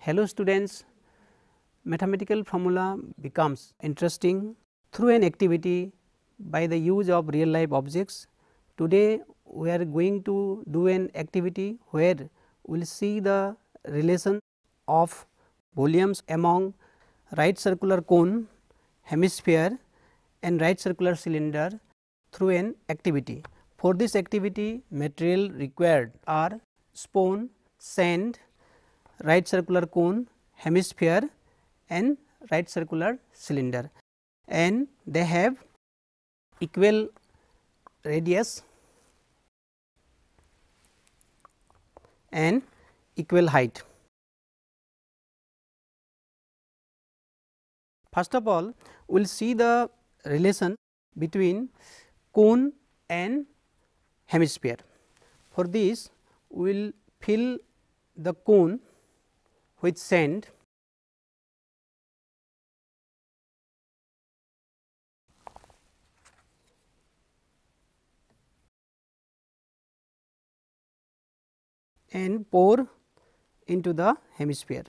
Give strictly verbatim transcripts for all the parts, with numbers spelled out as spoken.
Hello students, mathematical formula becomes interesting through an activity by the use of real life objects. Today we are going to do an activity where we will see the relation of volumes among right circular cone, hemisphere and right circular cylinder through an activity. For this activity, material required are spone, sand, right circular cone, hemisphere and right circular cylinder, and they have equal radius and equal height. First of all, we will see the relation between cone and hemisphere. For this, we will fill the cone with sand and pour into the hemisphere.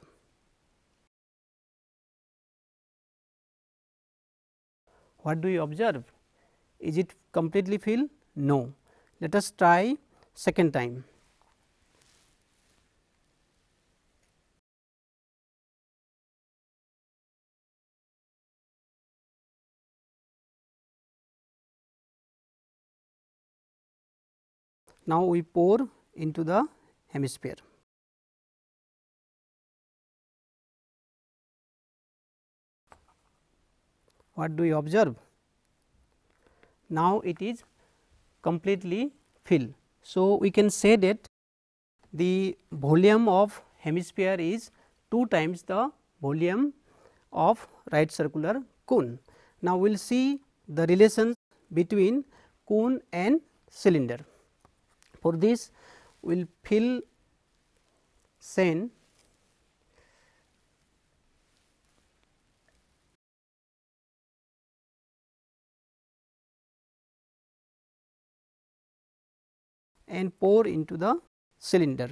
What do you observe? Is it completely filled? No. Let us try second time. Now, we pour into the hemisphere. What do you observe? Now, it is completely filled. So, we can say that the volume of hemisphere is two times the volume of right circular cone. Now, we will see the relation between cone and cylinder. For this, we will fill sand and pour into the cylinder.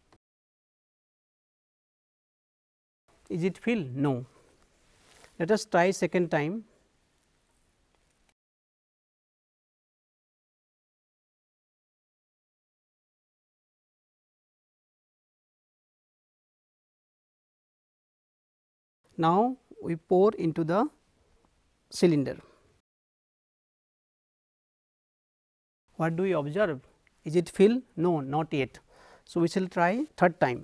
Is it filled? No. Let us try second time. Now, we pour into the cylinder. What do we observe? Is it filled? No, not yet. So, we shall try third time.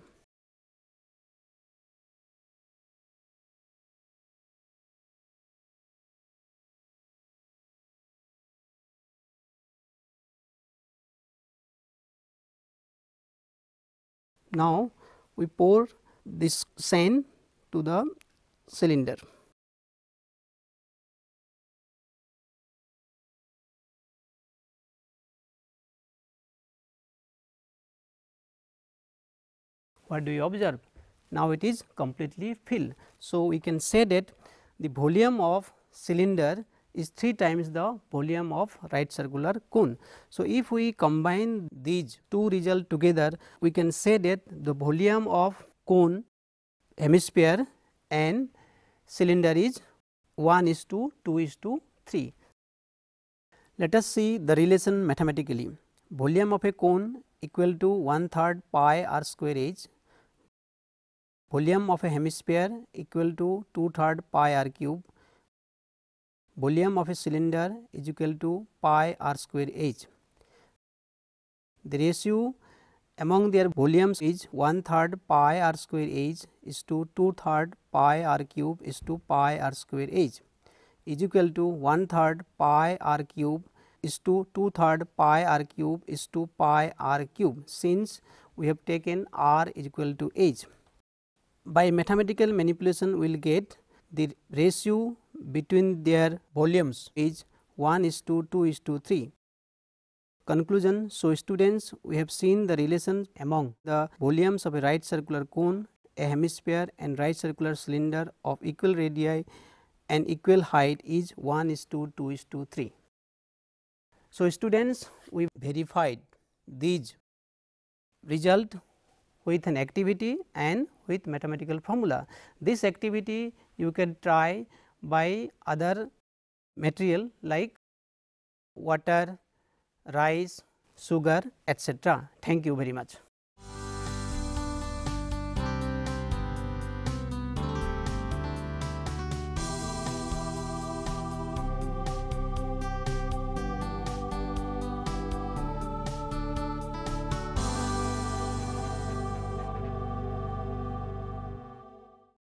Now, we pour this sand to the cylinder. What do you observe? Now, it is completely filled. So, we can say that the volume of cylinder is three times the volume of right circular cone. So, if we combine these two results together, we can say that the volume of cone, hemisphere and cylinder is one is to two is to three. Let us see the relation mathematically. Volume of a cone equal to one third pi r square h. Volume of a hemisphere equal to two third pi r cube. Volume of a cylinder is equal to pi r square h. The ratio among their volumes is one third pi r square h is to two third pi r cube is to pi r square h is equal to one third pi r cube is to two third pi r cube is to pi r cube, since we have taken r is equal to h. By mathematical manipulation, we will get the ratio between their volumes is one is to two is to three. Conclusion. So, students, we have seen the relation among the volumes of a right circular cone, a hemisphere and right circular cylinder of equal radii and equal height is one is to two is to three. So, students, we verified these result with an activity and with mathematical formula. This activity you can try by other material like water, rice, sugar, etcetera. Thank you very much.